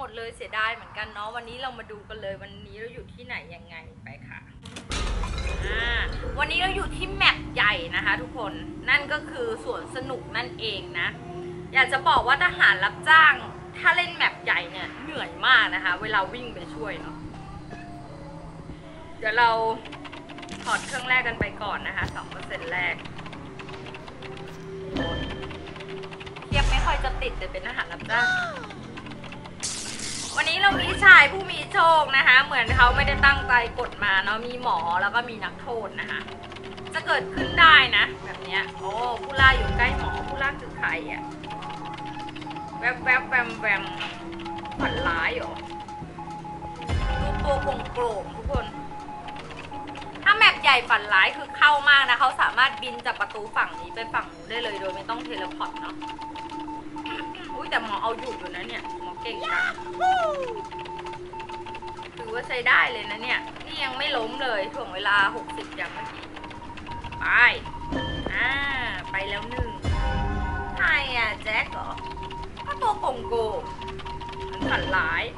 ดเลยเสียดายเหมือนกันเนาะวันนี้เรามาดูกันเลยวันนี้เราอยู่ที่ไหนยังไงไปค่ะวันนี้เราอยู่ที่แมปใหญ่นะคะทุกคนนั่นก็คือสวนสนุกนั่นเองนะอยากจะบอกว่าทหารรับจ้างถ้าเล่นแมปใหญ่เนี่ยเหนื่อยมากนะคะเวลาวิ่งไปช่วยเนาะเดี๋ยวเราถอดเครื่องแรกกันไปก่อนนะคะ 2% แรกเทียบไม่ค่อยจะติดแต่เป็นทหารรับจ้างวันนี้เรามีชายผู้มีโชคนะคะเหมือนเขาไม่ได้ตั้งใจกดมาเนาะมีหมอแล้วก็มีนักโทษนะคะจะเกิดขึ้นได้นะแบบเนี้ยโอ้ผู้ล่าอยู่ใกล้หมอผู้ล่าคือใครอะแวบแวบแวมแวมฝันร้ายเหรอดูตัวโกงทุกคนถ้าแมปใหญ่ฝันร้ายคือเข้ามากนะเขาสามารถบินจากประตูฝั่งนี้ไปฝั่งนู้นได้เลยโดยไม่ต้องเทเลพอร์ตเนาะอุ้ยแต่หมอเอาอยู่นะเนี่ยหมอเก่งจังถือว่าใช้ได้เลยนะเนี่ยนี่ยังไม่ล้มเลยถ่วงเวลา60อย่างเมื่อกี้ไปไปแล้วหนึ่งใครอะแจ็คเหรอก็ตัวโกงมันฝันร้าย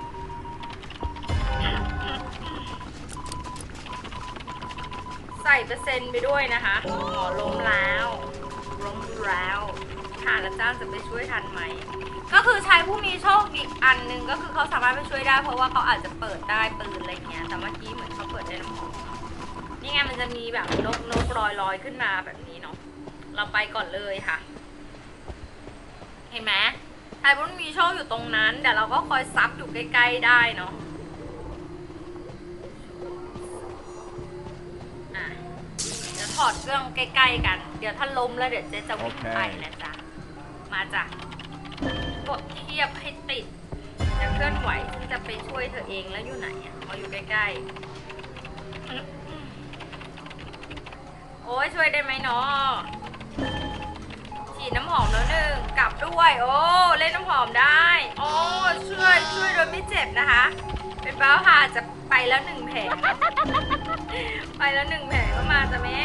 ใส่เปอร์เซ็นต์ไปด้วยนะคะหมอล้มแล้วค่ะแล้วจ้างจะไปช่วยทันไหมก็คือชายผู้มีโชคอีกอันนึงก็คือเขาสามารถไปช่วยได้เพราะว่าเขาอาจจะเปิดได้ปืนอะไรเงี้ยแต่เมื่อกี้เหมือนเขาเปิดได้น้ำหอมนี่ไงมันจะมีแบบนกลอยขึ้นมาแบบนี้เนาะเราไปก่อนเลยค่ะเห็นไหมชายผู้มีโชคอยู่ตรงนั้นเดี๋ยวเราก็คอยซับอยู่ใกล้ๆได้เนาะถอดเครื่องใกล้ๆกันเดี๋ยวถ้าล้มแล้วเดี๋ยวเจ๊จะวิ่งไปนะจ๊ะมาจ้ะกดเทียบให้ติดจะเคลื่อนไหวที่จะไปช่วยเธอเองแล้วอยู่ไหนอ่ะเขาอยู่ใกล้ๆโอ้ยช่วยได้ไหมเนาะฉีดน้ำหอมแล้วหนึ่งกลับด้วยโอ้เล่นน้ำหอมได้โอ้ช่วยโดยไม่เจ็บนะคะเป็นบ้าค่ะจะไปแล้ว1 แผงไปแล้ว1 แผงก็มาจ้ะแม่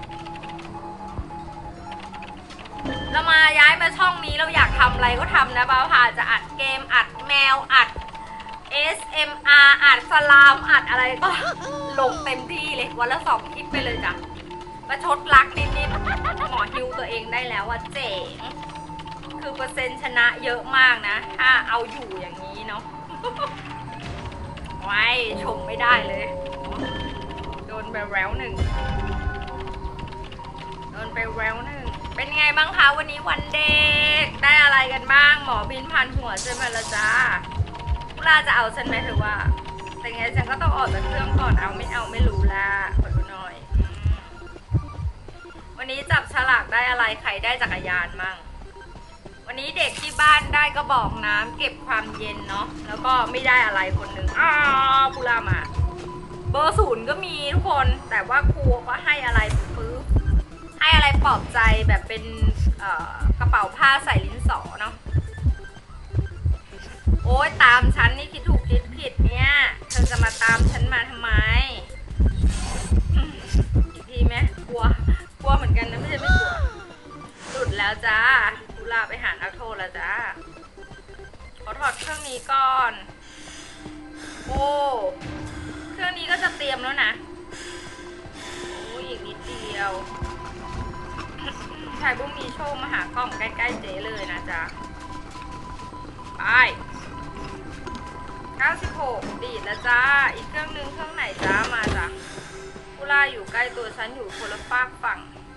เรามาย้ายมาช่องนี้เราอยากทำอะไรก็ทำนะบ้าค่ะจะอัดเกมอัดแมวอัด SMR อัดสลามอัดอะไรก็ลงเต็มที่เลยวันละ2 คลิปไปเลยจ้ะประชดรักนิดๆหมอฮิวตัวเองได้แล้วว่าเจ๋งคือเปอร์เซ็นต์ชนะเยอะมากนะถ้าเอาอยู่อย่างนี้เนาะไว้ชมไม่ได้เลยโดนไปแววหนึ่งเป็นไงบ้างคะวันนี้วันเด็กได้อะไรกันบ้างหมอบินพันหัวเจอมาแล้วจ้าผู้ล่าจะเอาฉันไหมถือว่าแต่ไงฉันก็ต้องออกจากเครื่องก่อนเอาไม่รู้ละขอดูหน่อยวันนี้จับฉลากได้อะไรใครได้จักรยานมั่งวันนี้เด็กที่บ้านได้กระบอกน้ำเก็บความเย็นเนาะแล้วก็ไม่ได้อะไรคนหนึ่งผู้ล่ามาเบอร์0ก็มีทุกคนแต่ว่าครูก็ให้อะไรฟื้นให้อะไรปลอบใจแบบเป็นกระเป๋าผ้าใส่ลิ้นสอเนาะโอ้ยตามฉันนี่คิดถูกคิดผิดเนี่ยเธอจะมาตามฉันมาทำไมอีกทีไหมกลัวเหมือนกันนะไม่ใช่ไม่กลัวหลุดแล้วจ้าผู้ล่าไปหานักโทษแล้วจ้าขอถอดเครื่องนี้ก่อนโอ้เครื่องนี้ก็จะเตรียมแล้วนะโอ้ยอีกนิดเดียวชายบุ้งมีโชคมาหากล้องใกล้ๆเจ๊เลยนะจ๊ะไป96ดีดแล้วจ้าอีกเครื่องนึงเครื่องไหนจ้ามาจ้ะผู้ล่าอยู่ใกล้ตัวฉันอยู่คนละฝากฝั่ง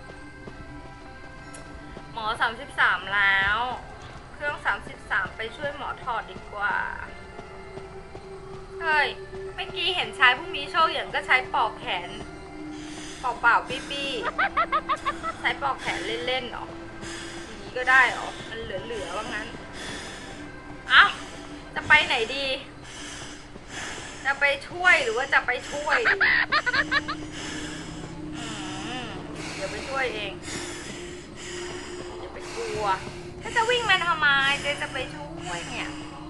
หมอ33แล้วเครื่อง33ไปช่วยหมอถอดดีกว่าเฮ้ยเมื่อกี้เห็นชายผู้มีโชคอย่างก็ใช้ปอกแขนเปล่าปี้ใช้ปอกแขนเล่นๆหรออย่างนี้ก็ได้หรอมันเหลือว่างั้นจะไปไหนดีจะไปช่วยหรือว่าจะไปช่วยเดี๋ยวไปช่วยเองอย่าไปกลัวถ้าจะวิ่งมาทำไมเจ๊จะไปช่วยเนี่ย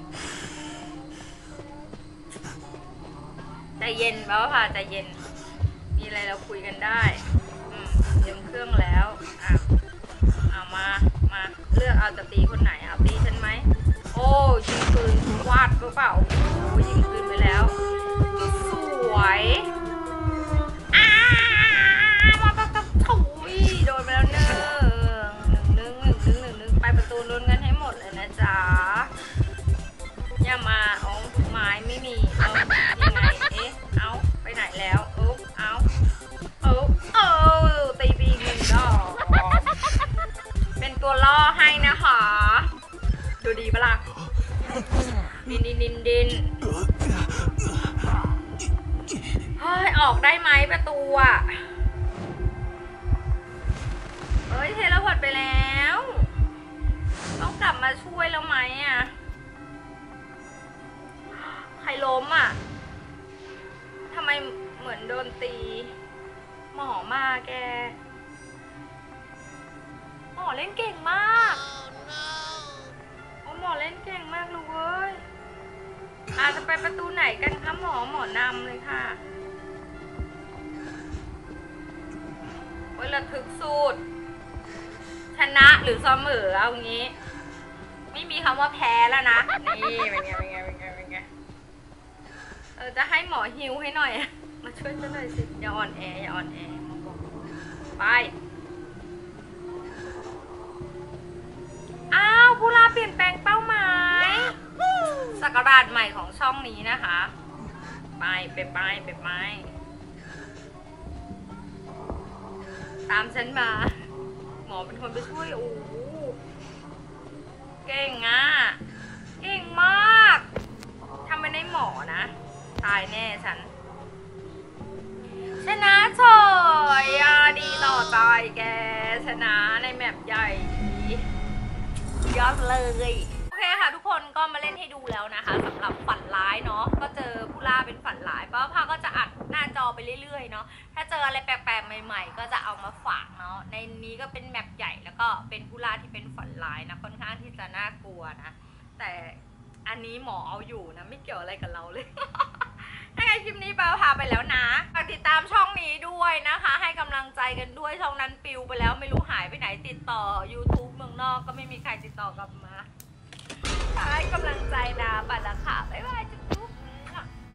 ใจเย็นบ้าค่ะใจเย็นมีอะไรเราคุยกันได้เตรียมเครื่องแล้วมาเลือกเอาจะตีคนไหนเอาตีฉันไหมโอ้ยิงปืนวาดหรือเปล่าโอ้ดินเฮ้ยออกได้ไหมประตูอะเฮ้ยเทเลพอร์ตไปแล้วต้องกลับมาช่วยแล้วไหมอะใครล้มอะทำไมเหมือนโดนตีหมอมาแกหมอเล่นเก่งมากโอ้หมอเล่นเก่งมากเลยเว้ยจะไปประตูไหนกันคะหมอนำเลยค่ะเวลาถึกสูตรชนะหรือเสมอเอางี้ไม่มีคำว่าแพ้แล้วนะนี่เป็นไงจะให้หมอฮิวให้หน่อยมาช่วยฉันหน่อยสิอย่าอ่อนแอไปอ้าวผู้ล่าเปลี่ยนแปลงเป้าหมายศักราชใหม่ของช่องนี้นะคะไปตามฉันมาหมอเป็นคนไปช่วยโอ้เก่งอ่ะเก่งมากทำไม่ได้หมอนะตายแน่ฉันชนะเฉยดีต่อใจแกชนะในแมปใหญ่ยอดเลยโอเคค่ะทุกคนก็มาเล่นให้ดูแล้วนะคะสำหรับฝันร้ายเนาะก็เจอผู้ล่าเป็นฝันร้ายป้าพาก็จะอัดหน้าจอไปเรื่อยๆเนาะถ้าเจออะไรแปลกๆใหม่ๆก็จะเอามาฝากเนาะในนี้ก็เป็นแมปใหญ่แล้วก็เป็นผู้ล่าที่เป็นฝันร้ายนะค่อนข้างที่จะน่ากลัวนะแต่อันนี้หมอเอาอยู่นะไม่เกี่ยวอะไรกับเราเลย ถ้าไงคลิปนี้ป้าพาไปแล้วนะฝากติดตามช่องนี้ด้วยนะคะให้กำลังใจกันด้วยช่องนั้นปิวไปแล้วไม่รู้หายไปไหนติดต่อ YouTube เมืองนอกก็ไม่มีใครติดต่อกลับมาให้กำลังใจนะไปละค่ะบ๊ายบาย